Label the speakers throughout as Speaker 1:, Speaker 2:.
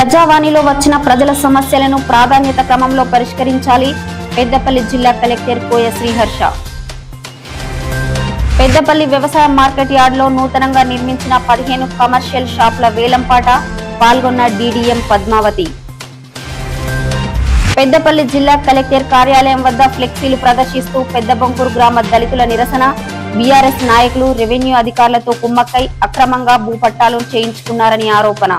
Speaker 1: ప్రజావాణిలో వచ్చిన ప్రజల సమస్యలను ప్రాధాన్యత క్రమంలో పరిష్కరించాలి. పెద్దపల్లి జిల్లా కలెక్టర్ కోయ శ్రీహర్ష. పెద్దపల్లి వ్యవసాయ మార్కెట్ యార్డ్లో నూతనంగా నిర్మించిన 15 కమర్షియల్ షాపుల వేలంపాట పాల్గొన్న డీడీఎం పద్మావతి. పెద్దపల్లి జిల్లా కలెక్టర్ కార్యాలయం వద్ద ఫ్లెక్సీలు ప్రదర్శిస్తూ పెద్దబొంకూరు గ్రామ దళితుల నిరసన. బీఆర్ఎస్ నాయకులు రెవెన్యూ అధికారులతో కుమ్మక్కై అక్రమంగా భూపట్టాలు చేయించుకున్నారని ఆరోపణ.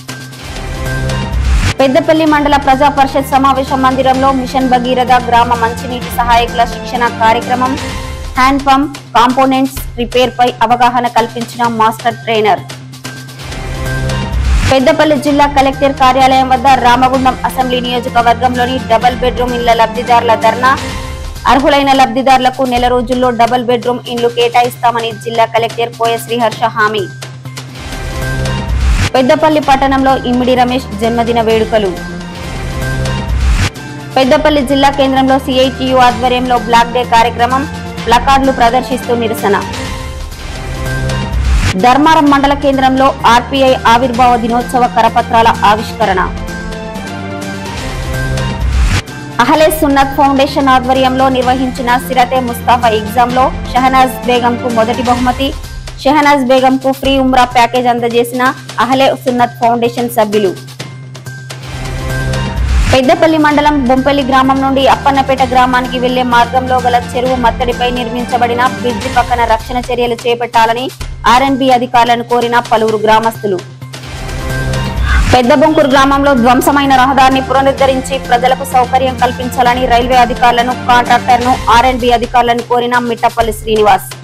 Speaker 1: పెద్దపల్లి మండల ప్రజా పరిషత్ సమావేశ మందిరంలో మిషన్ భగీరథ గ్రామ మంచినీటి సహాయకుల శిక్షణ కార్యక్రమం. హ్యాండ్ పంప్ కాంపోనెంట్స్ రిపేర్ పై అవగాహన కల్పించిన మాస్టర్ ట్రైనర్. పెద్దపల్లి జిల్లా కలెక్టర్ కార్యాలయం వద్ద రామగుండం అసెంబ్లీ నియోజకవర్గంలోని డబుల్ బెడ్రూమ్ ఇళ్ల లబ్ధిదారుల ధర్నా. అర్హులైన లబ్ధిదారులకు నెల రోజుల్లో డబుల్ బెడ్రూమ్ ఇండ్లు కేటాయిస్తామని జిల్లా కలెక్టర్ కోయ శ్రీహర్ష హామీ. పెద్దపల్లి పట్టణంలో ఇమ్మిడి రమేష్ జన్మదిన వేడుకలు. పెద్దపల్లి జిల్లా కేంద్రంలో సిఐటియు ఆధ్వర్యంలో బ్లాక్ డే కార్యక్రమం. ప్లకార్డులు ప్రదర్శిస్తూ నిరసన. ధర్మారం మండల కేంద్రంలో ఆర్పీఐ ఆవిర్భావ దినోత్సవ కరపత్రాల ఆవిష్కరణ. అహ్లే సున్నత్ ఫౌండేషన్ ఆధ్వర్యంలో నిర్వహించిన సిరతే ముస్తాఫా ఎగ్జామ్ లో షహనాజ్ బేగం కు మొదటి బహుమతి. షహనాజ్ బేగం కు ఫ్రీ ఉమ్రా ప్యాకేజ్ అందజేసిన అహ్లే సున్నత్ ఫౌండేషన్ సభ్యులు. పెద్దపల్లి మండలం బొంపల్లి గ్రామం నుండి అప్పన్నపేట గ్రామానికి వెళ్లే మార్గంలో గల చెరువు మత్తడిపై నిర్మించబడిన బ్రిడ్జి పక్కన రక్షణ చర్యలు చేపట్టాలని ఆర్ఎన్బి అధికారులను కోరిన పలువురు గ్రామస్తులు. పెద్దబొంకూరు గ్రామంలో ధ్వంసమైన రహదారిని పునరుద్ధరించి ప్రజలకు సౌకర్యం కల్పించాలని రైల్వే అధికారులను కాంట్రాక్టర్ను ఆర్ఎన్బి అధికారులను కోరిన మిట్టపల్లి శ్రీనివాస్.